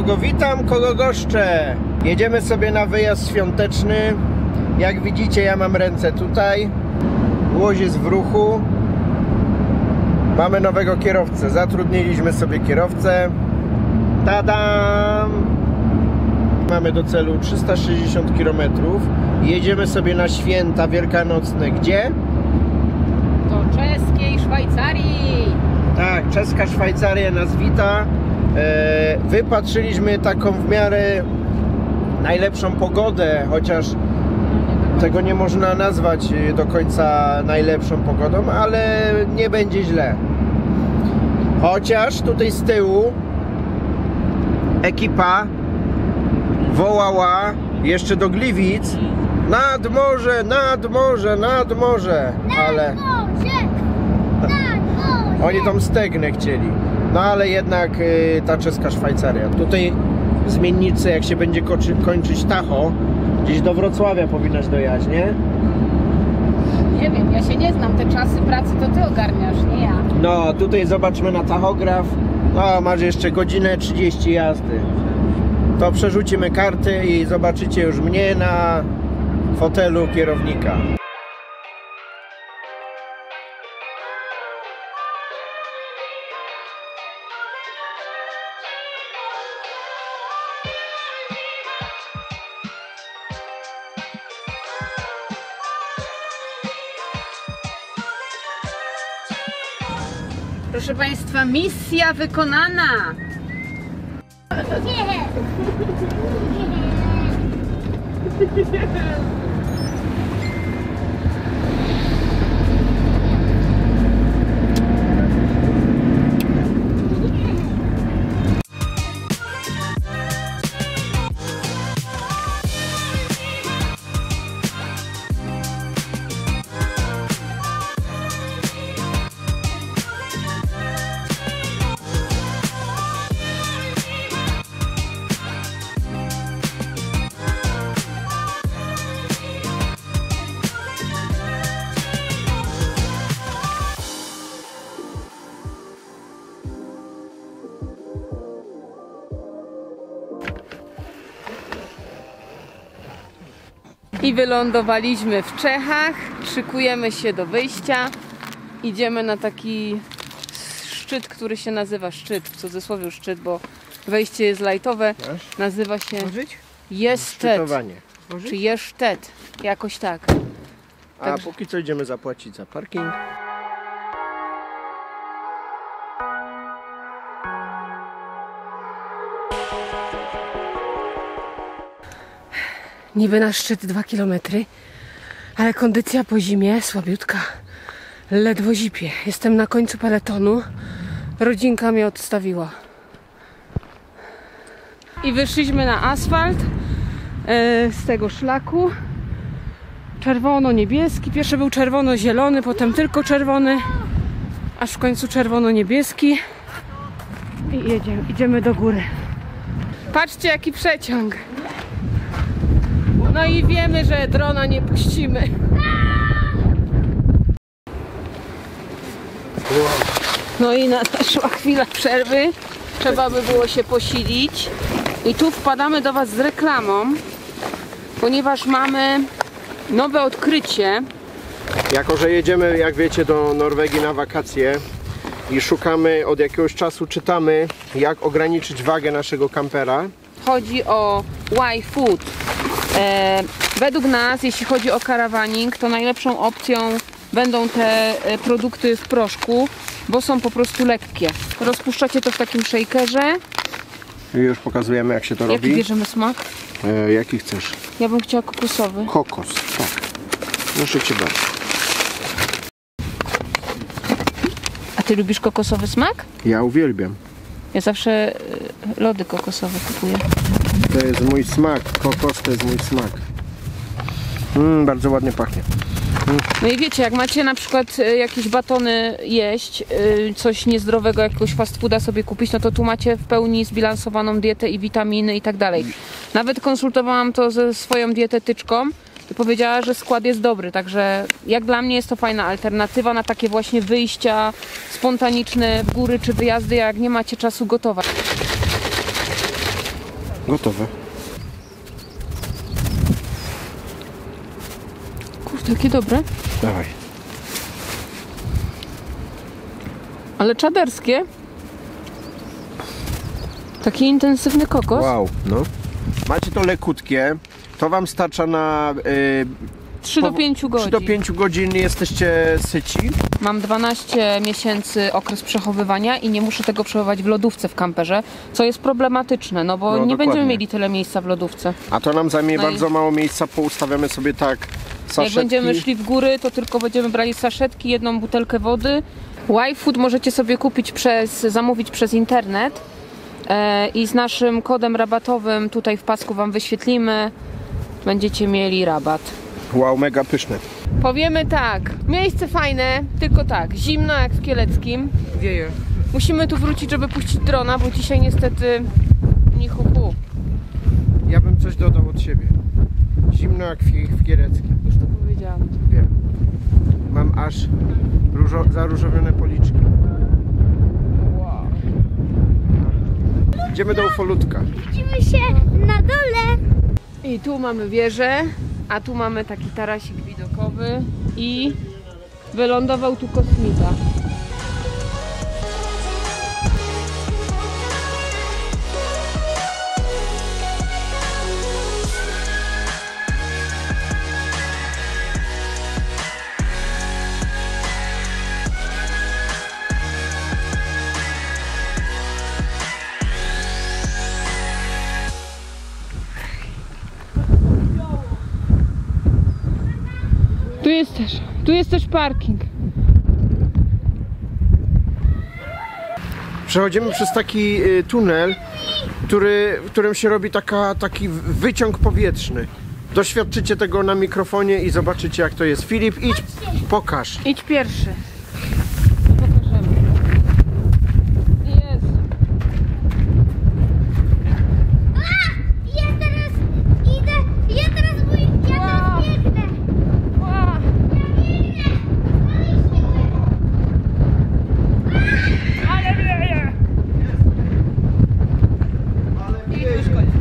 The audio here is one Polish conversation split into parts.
Kogo witam, kogo goszczę. Jedziemy sobie na wyjazd świąteczny. Jak widzicie, ja mam ręce tutaj. Łódź jest w ruchu. Mamy nowego kierowcę. Zatrudniliśmy sobie kierowcę. Tadam! Mamy do celu 360 km. Jedziemy sobie na święta wielkanocne. Gdzie? Do czeskiej Szwajcarii. Tak, czeska Szwajcaria nas wita. Wypatrzyliśmy taką w miarę najlepszą pogodę, chociaż tego nie można nazwać do końca najlepszą pogodą, ale nie będzie źle. Chociaż tutaj z tyłu ekipa wołała jeszcze do Gliwic: nad morze, nad morze, nad morze, ale oni tam Stegnę chcieli. No ale jednak ta czeska Szwajcaria. Tutaj zmiennicy, jak się będzie kończyć Tacho, gdzieś do Wrocławia powinnaś dojechać, nie? Nie wiem, ja się nie znam, te czasy pracy to ty ogarniasz, nie ja. No, tutaj zobaczmy na tachograf. No, masz jeszcze godzinę 30 jazdy. To przerzucimy karty i zobaczycie już mnie na fotelu kierownika. Proszę Państwa, misja wykonana! I wylądowaliśmy w Czechach, szykujemy się do wyjścia. Idziemy na taki szczyt, który się nazywa szczyt, w cudzysłowie szczyt, bo wejście jest lajtowe. Nazywa się Jestet, czy Jesztet, jakoś tak. A póki co idziemy zapłacić za parking. Niby na szczyt 2 km, ale kondycja po zimie słabiutka. Ledwo zipie. Jestem na końcu peletonu. Rodzinka mnie odstawiła. I wyszliśmy na asfalt z tego szlaku. Czerwono-niebieski. Pierwszy był czerwono-zielony, potem tylko czerwony, aż w końcu czerwono-niebieski. I idziemy do góry. Patrzcie, jaki przeciąg. No i wiemy, że drona nie puścimy. No i nadeszła chwila przerwy. Trzeba by było się posilić. I tu wpadamy do Was z reklamą, ponieważ mamy nowe odkrycie. Jako że jedziemy, jak wiecie, do Norwegii na wakacje i szukamy, od jakiegoś czasu czytamy, jak ograniczyć wagę naszego kampera. Chodzi o Y-Food. Według nas, jeśli chodzi o karawaning, to najlepszą opcją będą te produkty w proszku, bo są po prostu lekkie. Rozpuszczacie to w takim shakerze. I już pokazujemy, jak się to robi. Jaki bierzemy smak? Jaki chcesz? Ja bym chciała kokosowy. Kokos, tak. Proszę Cię bardzo. A Ty lubisz kokosowy smak? Ja uwielbiam. Ja zawsze lody kokosowe kupuję. To jest mój smak. Kokos to jest mój smak. Bardzo ładnie pachnie. No i wiecie, jak macie na przykład jakieś batony jeść, coś niezdrowego, jakiegoś fast fooda sobie kupić, no to tu macie w pełni zbilansowaną dietę i witaminy i tak dalej. Nawet konsultowałam to ze swoją dietetyczką i powiedziała, że skład jest dobry, także jak dla mnie jest to fajna alternatywa na takie właśnie wyjścia spontaniczne w góry czy wyjazdy, jak nie macie czasu gotować. Gotowe. Kurde, jakie dobre. Dawaj. Ale czaderskie. Taki intensywny kokos. Wow, no. Macie to lekutkie. To wam starcza na 3 do 5 godzin. 3 do 5 godzin jesteście syci. Mam 12 miesięcy okres przechowywania i nie muszę tego przechowywać w lodówce w kamperze, co jest problematyczne, no bo nie dokładnie. będziemy mieli tyle miejsca w lodówce. A to nam zajmie No i- bardzo mało miejsca, poustawiamy sobie tak Jak saszetki. będziemy szli w góry, to tylko będziemy brali saszetki, 1 butelkę wody. Y-Food możecie sobie kupić zamówić przez internet i z naszym kodem rabatowym tutaj w pasku wam wyświetlimy. Będziecie mieli rabat. Wow, mega pyszne. Powiemy tak, miejsce fajne, tylko tak, zimno jak w Kieleckim. Wieje. Musimy tu wrócić, żeby puścić drona, bo dzisiaj niestety ni hu hu. Ja bym coś dodał od siebie. Zimno jak w Kieleckim. Już to powiedziałam. Wiem. Mam aż zaróżowione policzki. Wow. Idziemy do ufolutka. Widzimy się na dole. I tu mamy wieżę, a tu mamy taki tarasik widokowy i wylądował tu kosmita. Tu jest też parking. Przechodzimy przez taki tunel, w którym się robi taki wyciąg powietrzny. Doświadczycie tego na mikrofonie i zobaczycie, jak to jest. Filip, idź, pokaż. Idź pierwszy. Pokażemy. Jest. Ja teraz idę, ja teraz biegnę. Wow. Ale wieje. Ale I już koniec.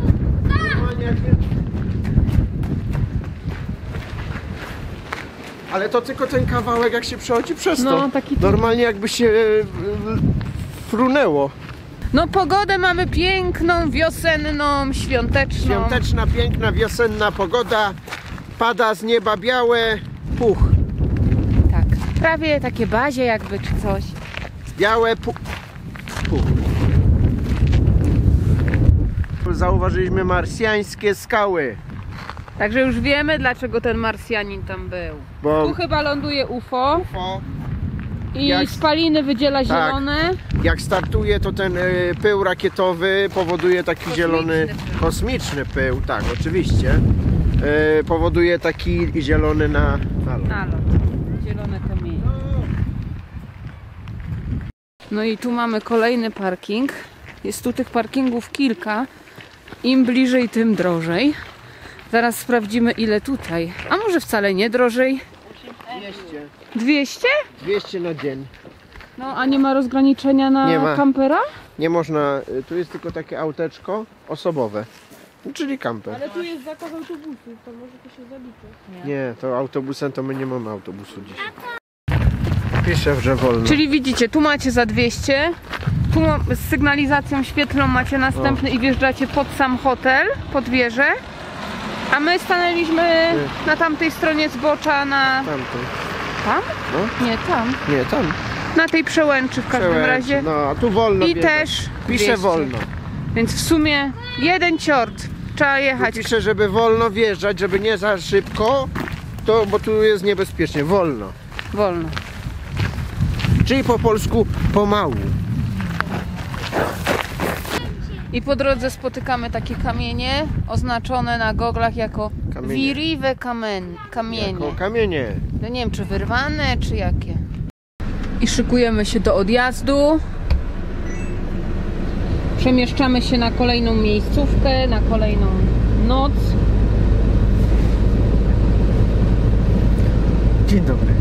Ale to tylko ten kawałek, jak się przechodzi przez to. No, taki tu- Normalnie jakby się frunęło. No pogodę mamy piękną, wiosenną, świąteczną. Świąteczna, piękna, wiosenna pogoda. Pada z nieba białe puch. Tak, prawie takie bazie jakby czy coś. Białe puch. Zauważyliśmy marsjańskie skały. Także już wiemy, dlaczego ten Marsjanin tam był. Bo Tu chyba ląduje UFO UFO, i jak- spaliny wydziela zielone. jak startuje, to ten pył rakietowy powoduje taki zielony, pył. kosmiczny pył, tak, oczywiście. Powoduje taki zielony nalot. Nalot. Zielone kamienie. No i tu mamy kolejny parking. Jest tu tych parkingów kilka. Im bliżej, tym drożej. Zaraz sprawdzimy, ile tutaj. A może wcale nie drożej? 200. 200? 200 na dzień. No, a nie ma rozgraniczenia na Nie ma. kampera? Nie można, tu jest tylko takie auteczko osobowe, czyli kamper. Ale tu jest zakaz autobusu, to może to się zaliczy. Nie, to autobusem to my nie mamy autobusu dziś. Piszę, że wolno. Czyli widzicie, tu macie za 200, tu z sygnalizacją świetlną macie następny i wjeżdżacie pod sam hotel, pod wieżę. A my stanęliśmy na tamtej stronie zbocza na... Tamtym. Tam? No. Nie, tam. Nie, tam. Na tej przełęczy w każdym Przełęcz. razie. No, a tu wolno I wjeżdżać. też Pisze 200. wolno. Więc w sumie jeden ciort. Trzeba Tu jechać. pisze, żeby wolno wjeżdżać, żeby nie za szybko, bo tu jest niebezpiecznie. Wolno. Wolno. Czyli po polsku pomału. I po drodze spotykamy takie kamienie oznaczone na goglach jako Kamienie. Virive kamienie. Jako kamienie. No nie wiem, czy wyrwane, czy jakie. I szykujemy się do odjazdu. Przemieszczamy się na kolejną miejscówkę, na kolejną noc. Dzień dobry.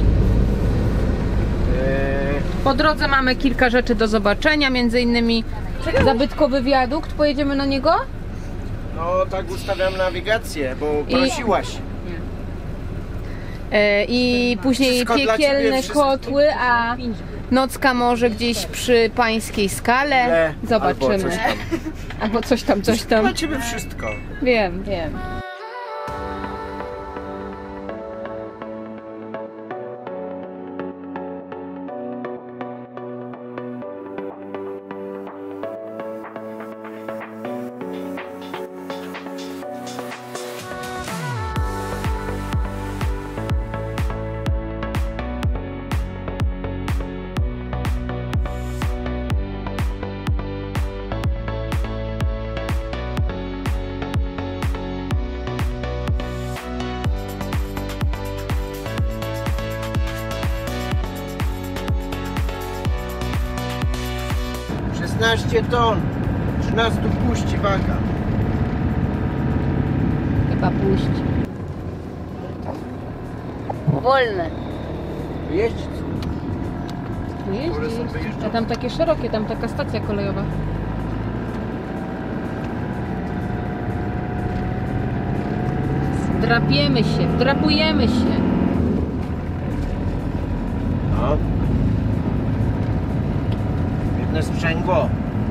Po drodze mamy kilka rzeczy do zobaczenia, między innymi zabytkowy wiadukt, pojedziemy na niego? No tak ustawiam nawigację, bo prosiłaś. I później Wszystko dla piekielne ciebie, wszystko. kotły, a nocka może gdzieś przy Pańskiej Skale. Nie, Zobaczymy. albo coś tam. Albo coś tam, coś tam. Dla ciebie wszystko. Wiem, wiem. Jest 16 ton. 13 puści waga. Chyba puść. Wolne. Jeździć. No Które są jeździ. wyjeżdżone. A tam takie szerokie, tam taka stacja kolejowa. Drapiemy się, wdrapujemy się. No. Jedne sprzęgło.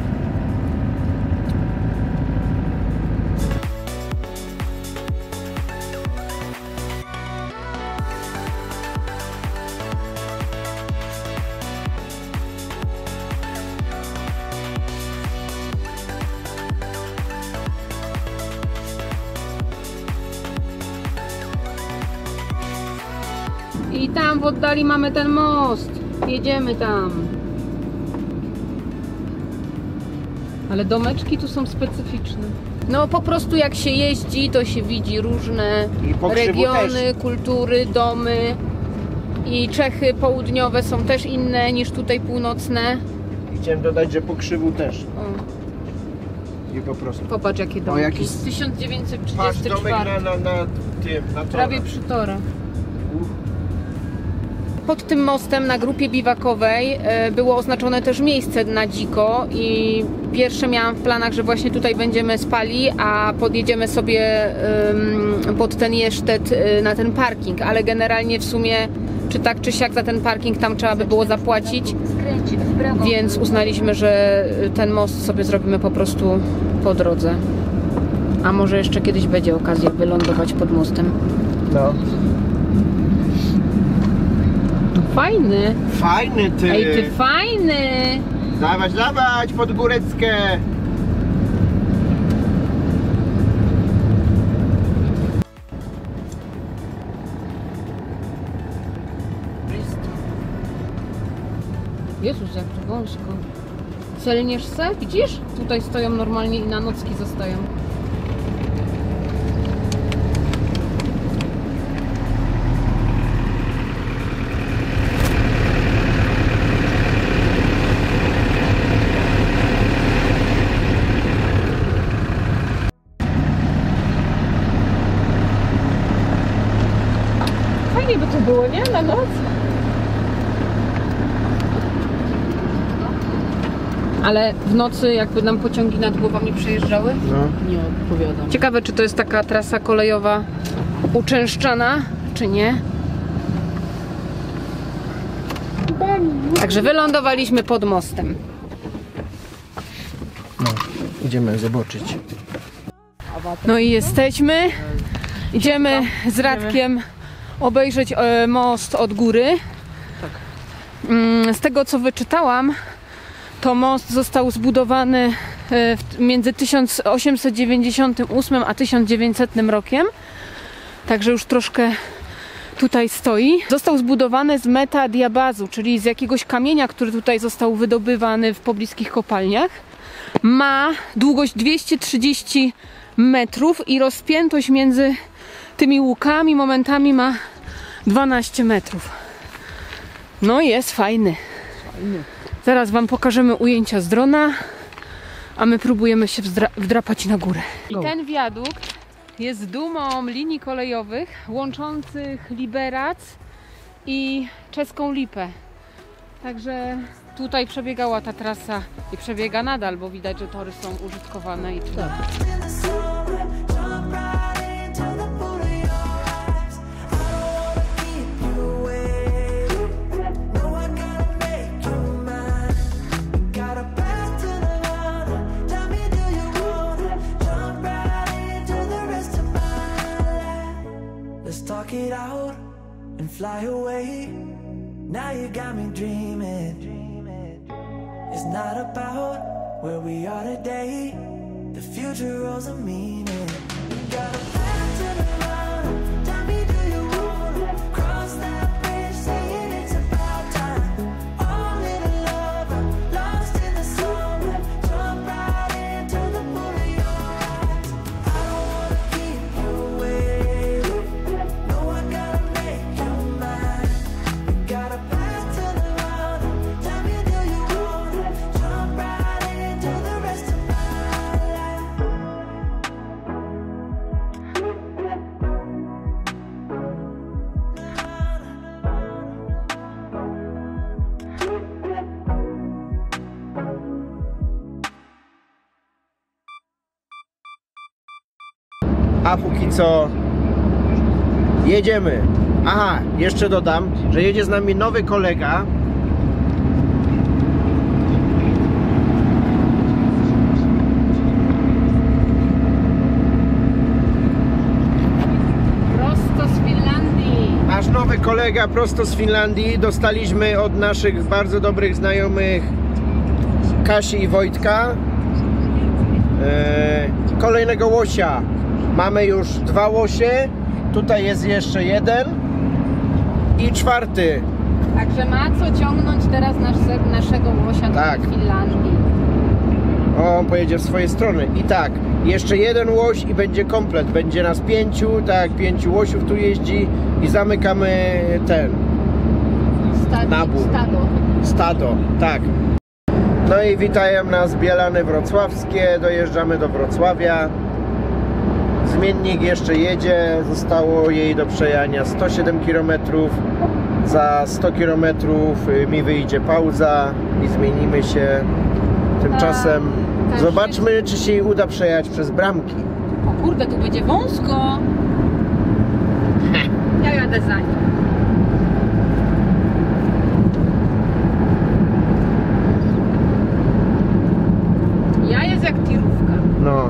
I tam w oddali mamy ten most. Jedziemy tam. Ale domeczki tu są specyficzne. No po prostu jak się jeździ, to się widzi różne I po krzywu regiony, też. kultury, domy. I Czechy południowe są też inne niż tutaj północne. I chciałem dodać, że po krzywu też. O, I po prostu. popatrz jakie domki. jakiś- Patrz, 1934. domek na tym, na torach. Prawie przy torach. Pod tym mostem na grupie biwakowej było oznaczone też miejsce na dziko i pierwsze miałam w planach, że właśnie tutaj będziemy spali, a podjedziemy sobie pod ten jesztet na ten parking, ale generalnie w sumie czy tak czy siak za ten parking tam trzeba by było zapłacić, więc uznaliśmy, że ten most sobie zrobimy po prostu po drodze. A może jeszcze kiedyś będzie okazja wylądować pod mostem. No. Fajny! Fajny ty. Ej, ty fajny! Dawać, dawać pod góreckę. Jezus, jak tu wąsko. Celniesz se? Widzisz? Tutaj stoją normalnie i na nocki zostają. Fajnie by to było, nie? Na noc? Ale w nocy jakby nam pociągi nad głowami przejeżdżały? No. Nie odpowiadam. Ciekawe, czy to jest taka trasa kolejowa uczęszczana, czy nie? Także wylądowaliśmy pod mostem. No, idziemy zobaczyć. No i jesteśmy. Idziemy z Radkiem obejrzeć most od góry. Z tego, co wyczytałam, to most został zbudowany między 1898 a 1900 rokiem. Także już troszkę tutaj stoi. Został zbudowany z metadiabazu, czyli z jakiegoś kamienia, który tutaj został wydobywany w pobliskich kopalniach. Ma długość 230 metrów i rozpiętość między tymi łukami momentami ma 12 metrów. No jest fajny. Zaraz wam pokażemy ujęcia z drona, a my próbujemy się wdrapać na górę. I ten wiadukt jest dumą linii kolejowych łączących Liberac i Czeską Lipę. Także tutaj przebiegała ta trasa i przebiega nadal, bo widać, że tory są użytkowane i tyle. Talk it out and fly away. Now you got me dreaming. It's not about where we are today. The future holds a meaning. You got a plan to the mountain. Tell me, do you wanna cross that bridge? Saying it's about time. All in love, lost in the summer. Jump right into the pool of your eyes. I don't wanna keep you waiting. No, I gotta make you mine. You got a path to the mountain. Tell me, do you wanna jump right into the rest of my life? A póki co jedziemy. Aha, jeszcze dodam, że jedzie z nami nowy kolega. Prosto z Finlandii. Nasz nowy kolega prosto z Finlandii. Dostaliśmy od naszych bardzo dobrych znajomych Kasi i Wojtka kolejnego łosia. Mamy już 2 łosie. Tutaj jest jeszcze 1 i 4. Także ma co ciągnąć teraz naszego łosia Tak. do Finlandii. O, on pojedzie w swoje strony. I tak, jeszcze 1 łoś i będzie komplet. Będzie nas 5, tak, 5 łosiów tu jeździ i zamykamy ten nabór. Stado, tak. No i witają nas Bielany Wrocławskie. Dojeżdżamy do Wrocławia. Zmiennik jeszcze jedzie. Zostało jej do przejechania 107 km. Za 100 km mi wyjdzie pauza i zmienimy się. Tymczasem tak, zobaczmy, czy się jej uda przejechać przez bramki. O kurde, tu będzie wąsko. Ja jadę za nim. Ja jest jak tirówka. No,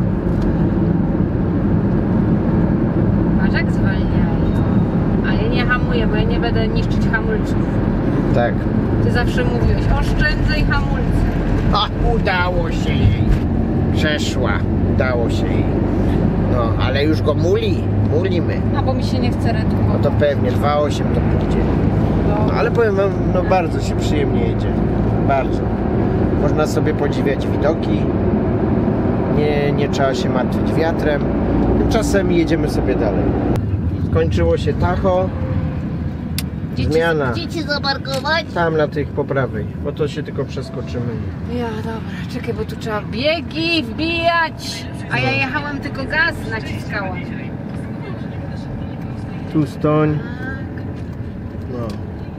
Patrz jak zwalniają. Ale nie hamuję, bo ja nie będę niszczyć hamulców. tak. Ty zawsze mówiłeś, oszczędzaj hamulce. A, udało się jej. Przeszła. Udało się jej. No, ale już go mulimy. A bo mi się nie chce No redukować. to pewnie 2,8 to pójdzie. No, ale powiem wam, no bardzo się przyjemnie jedzie. Bardzo. Można sobie podziwiać widoki. Nie trzeba się martwić wiatrem. Tymczasem jedziemy sobie dalej. Skończyło się Tacho. Zmiana. Chcecie zaparkować? Tam na tych po prawej, bo to się tylko przeskoczymy. Ja, dobra, czekaj, bo tu trzeba biegi wbijać. A ja jechałam, tylko gaz naciskałam. Tu stoń. No.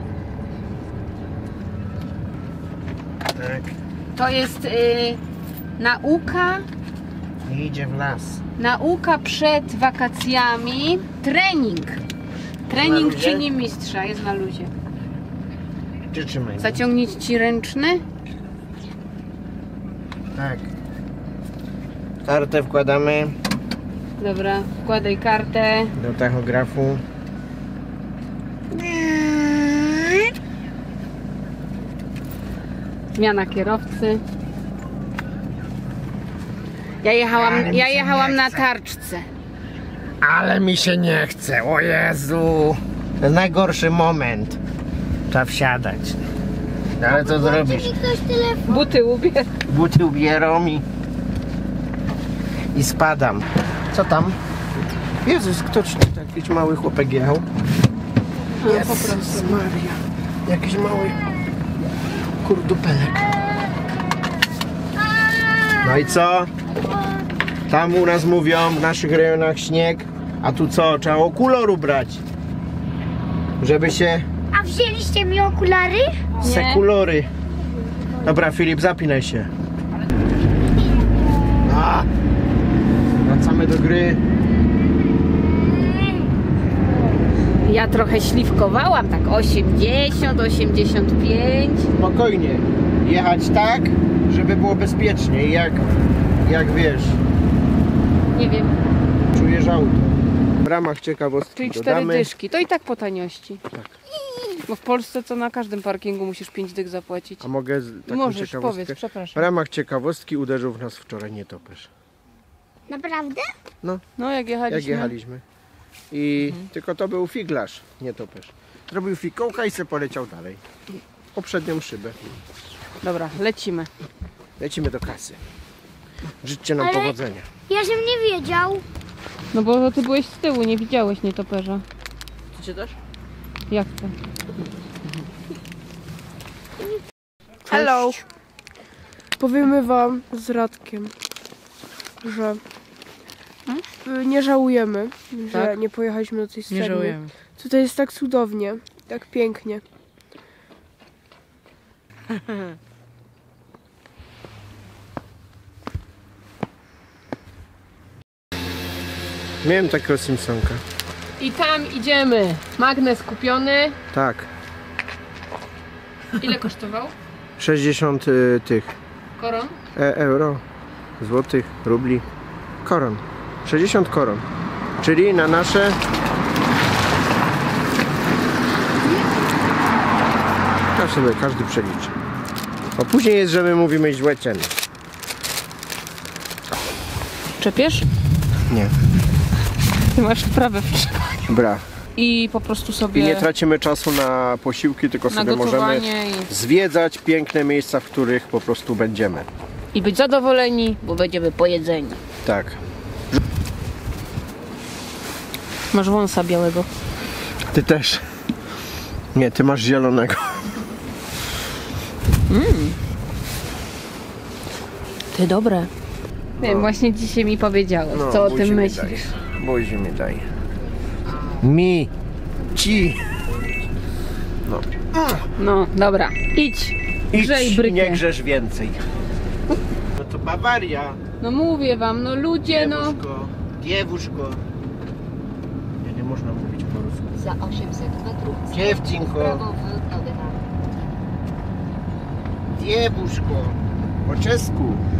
Tak. To jest nauka Idzie w las. Nauka przed wakacjami. Trening. Na Trening luzie? czyni mistrza. Jest na luzie. Czy trzymaj? Zaciągnieć ci ręczny. Tak. Kartę wkładamy Dobra, wkładaj kartę. do tachografu. Zmiana kierowcy. Ja jechałam na tarczce. Ale mi się nie chce, o Jezu. To jest najgorszy moment. Trzeba wsiadać. Ale co zrobisz? Mi ktoś telefon. Buty ubier. Buty ubierą i spadam. Co tam? Jezus, ktoś tutaj, jakiś mały chłopek jechał. Po prostu. Maria. Jakiś mały kurdupelek. No i co? Tam u nas mówią, w naszych rejonach śnieg. A tu co? Trzeba okularu brać. Żeby się A wzięliście mi okulary? sekulory. Dobra, Filip, zapinaj się. A! Wracamy do gry. Ja trochę śliwkowałam, tak 80, 85. Spokojnie. Jechać tak, żeby było bezpiecznie. Jak wiesz, Nie wiem, czujesz auto. W ramach ciekawostki czyli 4 dodamy. dyszki. To i tak po taniości. Tak. Bo w Polsce to na każdym parkingu musisz 5 dych zapłacić. A mogę taką Możesz, ciekawostkę? powiedz, W przepraszam. ramach ciekawostki uderzył w nas wczoraj nietoperz. Naprawdę? No jak jechaliśmy. Jak jechaliśmy. I tylko to był figlarz, nietoperz. Zrobił fikołka i se poleciał dalej. Poprzednią szybę. Dobra, lecimy. Lecimy do kasy. Życzcie nam Ale- powodzenia. Ja żebym nie wiedział. No bo ty byłeś z tyłu, nie widziałeś nietoperza. Ty czytasz? Jak to? Hello. Powiemy wam z Radkiem, że nie żałujemy, że Tak? nie pojechaliśmy do tej strony. Tutaj jest tak cudownie, tak pięknie. Miałem takiego Simpsonka. I tam idziemy. Magnes kupiony. Tak. Ile kosztował? 60 tych Koron? euro, złotych, rubli, koron. 60 koron. Czyli na nasze... To sobie każdy przeliczy. A później jest, że my mówimy źle ceny. Czepiesz? Nie. Ty masz wprawę w Bra. I po prostu sobie I nie tracimy czasu na posiłki, tylko na sobie możemy gotowanie zwiedzać piękne miejsca, w których po prostu będziemy. i być zadowoleni, bo będziemy pojedzeni. Tak. Masz wąsa białego. Ty też. Nie, ty masz zielonego. Ty dobre. Wiem, właśnie dzisiaj mi powiedziałeś, co o buzi tym mi myślisz. daj. Buzi mi daj. Mi. Ci. No. No, dobra, idź. Grzej Idź, brykę. nie grzesz więcej. No to Bawaria. No mówię wam, no ludzie, no. Diewuszko. Diewuszko. Nie można mówić po rusku. Za 800 metrów. Dziewczynko. Prawo w Nowy Ram. Diewuszko. Po czesku.